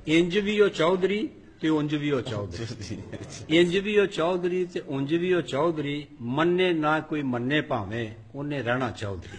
इंज भी ओ चौधरी ते उंज भी ओ चौधरी, इंज भी ओ चौधरी ते उंज भी ओ चौधरी, मन्ने ना कोई मन्ने भावें उन्हें रहना चौधरी।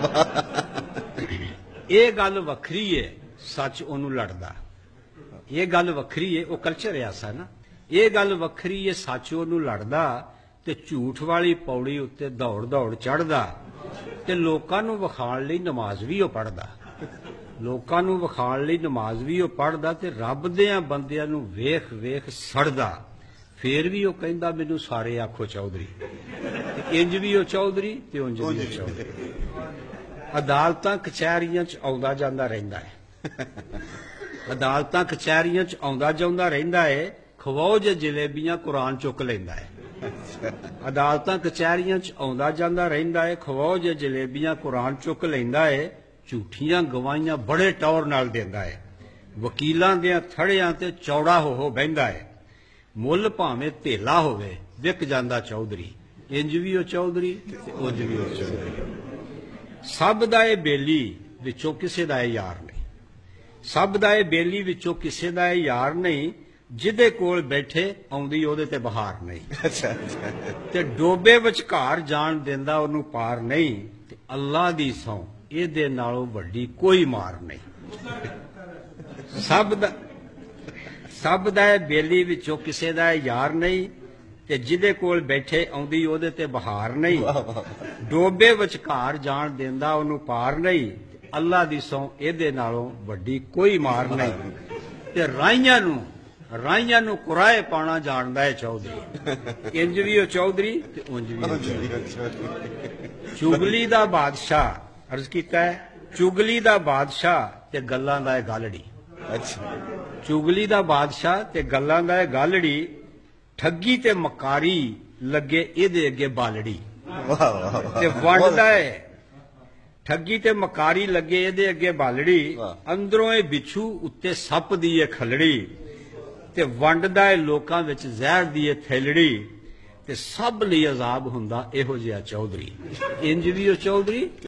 ये गल वखरी है, सच ओनू लड़दा, ये गल वखरी है, वो कल्चर ऐसा ना, ये गल वखरी है, सच ओनू लड़दा ते झूठ वाली पौड़ी उत्ते दौड़ दौड़ चढ़दा ते लोकां नूं विखाण लई नमाज भी ओ पढ़दा, लोकां नूं विखाण लई नमाज भी ओ पढ़दा ते रब देआं बंदिआं नूं वेख वेख सड़दा, फेर भी ओ कहंदा मैनूं सारे आखो चौधरी, इंज भी ओ चौधरी ते उंज भी ओ चौधरी। अदालतां कचहरियां च आउंदा जांदा रहिंदा है, अदालतां कचहरियां च आउंदा जांदा रहिंदा है, खवाओ जे जलेबियां कुरान चुक लैंदा है। अदालतां कचहरियां च आउंदा जांदा रहिंदा है, खवाओ जे जलेबियां कुरान चुक लैंदा है, झूठियां गवाहियां बड़े टौर नाल देंदा है, वकीलां देआं थड़ियां ते चौड़ा हो बहिंदा है, मुੱਲ भावें धेला होवे विक जांदा चौधरी, इंज भी ओ चौधरी ते उंज भी ओ चौधरी। सब दा ए बेली विचों किसे दा ए यार नहीं, सब दा ए बेली विचों किसे दा ए यार नहीं, जिदे कोल बैठे आउंदी ओदे ते बहार नहीं, ते डोबे विचकार जान देंदा ओनू पार नहीं, ते अल्लाह दी सौं इहदे नालों वड्डी कोई मार नहीं। सब दा ए बेली विचों किसे दा ए यार नहीं, ते जिदे कोल बैठे आउंदी ओदे ते बहार नहीं, डोबे विचकार जान देंदा ओनू पार नहीं, अल्लाह दी सौं इहदे नालों वड्डी कोई मार नहीं, ते राइयां नूं कुराए पाना जानदा है चौधरी, इंज भी ओ चौधरी ते उंज भी ओ चौधरी। चुगली दा बादशाह, अर्ज कीता है, चुगली दा बादशाह ते गल्लां दा है गालड़ी, चुगली दा बादशाह ते गल्लां दा है गालड़ी, ठगी ते मकारी लगे इहदे अगे बालड़ी, ते वंडदा है, ठगी ते मकारी लगे इहदे अगे बालड़ी, अंदरों ए बिछू उत्ते सप दी ए खलड़ी, ते वंडदा है लोकां विच जहर दी ए थैलड़ी, ते सब लई अजाब हुंदा इहो जिहा चौधरी, इंज भी ओ चौधरी